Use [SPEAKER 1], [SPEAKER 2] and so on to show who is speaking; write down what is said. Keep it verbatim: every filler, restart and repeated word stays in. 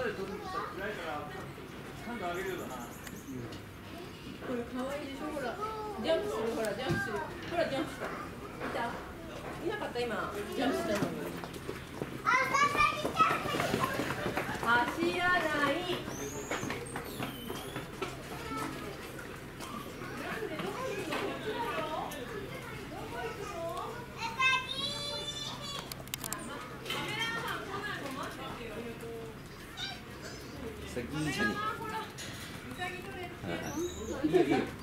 [SPEAKER 1] で撮るのさ暗いから感度上げるよな。
[SPEAKER 2] これ可愛いでしょ。ほらジャンプする、ほらジャンプする、ほらジャンプした。いた？いなかった今ジャンプしたのに。走らない。
[SPEAKER 3] 先に。いいよいいよ。